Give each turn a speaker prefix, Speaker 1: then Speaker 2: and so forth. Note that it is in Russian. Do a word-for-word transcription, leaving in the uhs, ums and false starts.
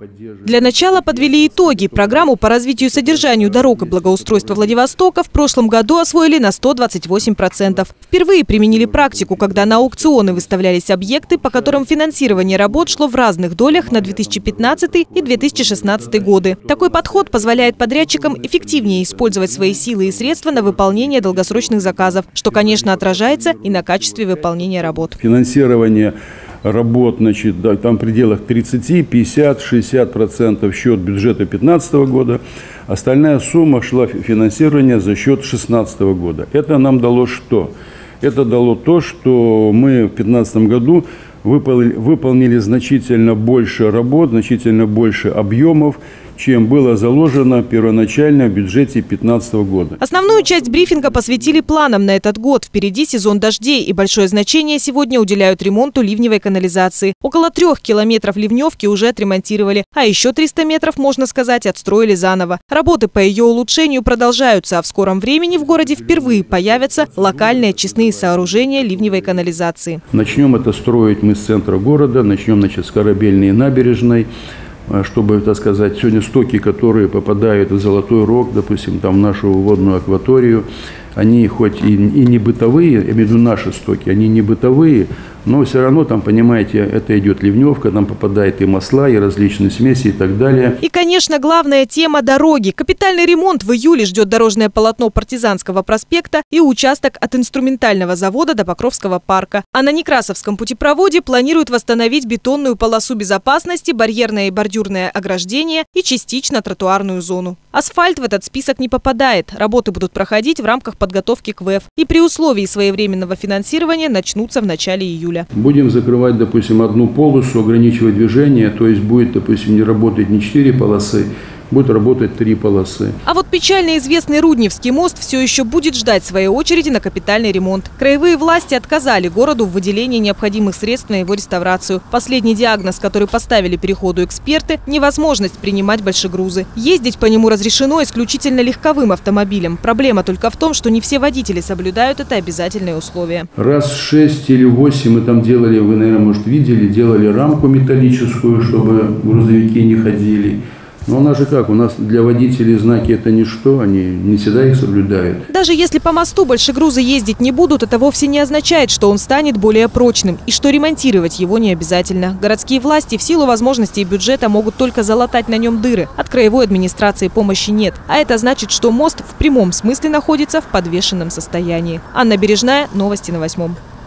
Speaker 1: Для начала подвели итоги. Программу по развитию и содержанию дорог и благоустройства Владивостока в прошлом году освоили на сто двадцать восемь процентов. Впервые применили практику, когда на аукционы выставлялись объекты, по которым финансирование работ шло в разных долях на две тысячи пятнадцатый и две тысячи шестнадцатый годы. Такой подход позволяет подрядчикам эффективнее использовать свои силы и средства на выполнение долгосрочных заказов, что, конечно, отражается и на качестве выполнения работ.
Speaker 2: Финансирование работ, значит, да, там в пределах тридцати, пятидесяти, шестидесяти процентов счет бюджета две тысячи пятнадцатого года. Остальная сумма шла финансирование за счет две тысячи шестнадцатого года. Это нам дало что? Это дало то, что мы в две тысячи пятнадцатом году выполнили, выполнили значительно больше работ, значительно больше объемов, чем было заложено первоначально в бюджете две тысячи пятнадцатого года.
Speaker 1: Основную часть брифинга посвятили планам на этот год. Впереди сезон дождей, и большое значение сегодня уделяют ремонту ливневой канализации. Около трех километров ливневки уже отремонтировали, а еще триста метров, можно сказать, отстроили заново. Работы по ее улучшению продолжаются, а в скором времени в городе впервые появятся локальные очистные сооружения ливневой канализации.
Speaker 2: Начнем это строить мы с центра города, начнем, значит, с Корабельной и Набережной, чтобы, так сказать, сегодня стоки, которые попадают в Золотой Рог, допустим, там в нашу водную акваторию, они хоть и, и не бытовые, я имею в виду наши стоки, они не бытовые, но все равно там, понимаете, это идет ливневка, там попадает и масла, и различные смеси и так далее.
Speaker 1: И, конечно, главная тема – дороги. Капитальный ремонт в июле ждет дорожное полотно Партизанского проспекта и участок от инструментального завода до Покровского парка. А на Некрасовском путепроводе планируют восстановить бетонную полосу безопасности, барьерное и бордюрное ограждение и частично тротуарную зону. Асфальт в этот список не попадает. Работы будут проходить в рамках подготовки к ВЭФ. И при условии своевременного финансирования начнутся в начале июля.
Speaker 2: Будем закрывать, допустим, одну полосу, ограничивать движение, то есть будет, допустим, не работать не четыре полосы, будет работать три полосы.
Speaker 1: А вот печально известный Рудневский мост все еще будет ждать своей очереди на капитальный ремонт. Краевые власти отказали городу в выделении необходимых средств на его реставрацию. Последний диагноз, который поставили переходу эксперты – невозможность принимать большегрузы. Ездить по нему разрешено исключительно легковым автомобилем. Проблема только в том, что не все водители соблюдают это обязательное условие.
Speaker 2: Раз шесть или восемь мы там делали, вы, наверное, может, видели, делали рамку металлическую, чтобы грузовики не ходили. Но у нас же как, у нас для водителей знаки это ничто, они не всегда их соблюдают.
Speaker 1: Даже если по мосту большегрузы ездить не будут, это вовсе не означает, что он станет более прочным и что ремонтировать его не обязательно. Городские власти в силу возможностей бюджета могут только залатать на нем дыры. От краевой администрации помощи нет. А это значит, что мост в прямом смысле находится в подвешенном состоянии. Анна Бережная, новости на восьмом.